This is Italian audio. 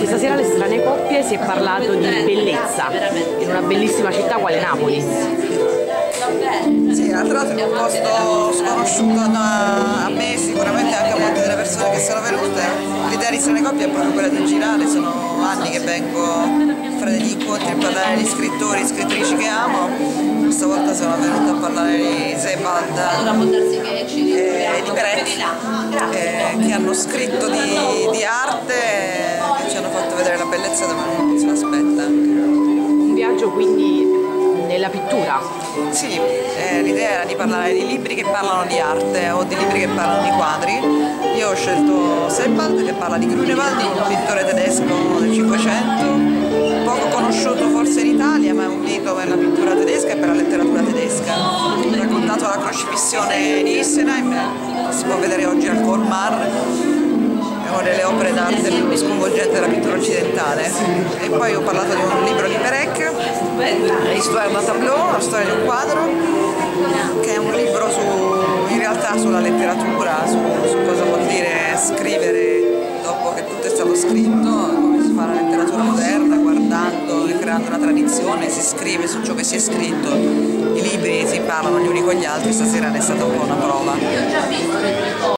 Questa sera alle Strane Coppie si è parlato di bellezza in una bellissima città quale Napoli. Sì, tra l'altro è un posto sconosciuto a me, sicuramente anche a molte delle persone che sono venute. L'idea di Strane Coppie è proprio quella di girare, sono anni che vengo a fare degli incontri a parlare di scrittori e scrittrici che amo. Questa volta sono venuta a parlare di Sebald e di Perec, che hanno scritto di arte e ci hanno fatto vedere la bellezza dove non se l'aspetta. Un viaggio quindi nella pittura. Sì, l'idea era di parlare di libri che parlano di arte o di libri che parlano di quadri. Io ho scelto Sebald, che parla di Grunewald, un pittore tedesco del Cinquecento, poco conosciuto forse in Italia, ma è un mito per la pittura tedesca e per la letteratura tedesca. Ho raccontato la crocifissione di Issenheim, si può vedere oggi al Colmar. È una delle opere d'arte più sconvolgente della pittura occidentale. E poi ho parlato di un libro di Perec, Histoire d'un tableau, la storia di un quadro, che è un libro in realtà sulla letteratura, su cosa vuol dire scrivere dopo che tutto è stato scritto, come si fa la letteratura moderna, guardando e creando una tradizione, si scrive su ciò che si è scritto. I libri si parlano gli uni con gli altri, stasera ne è stata un po' una prova.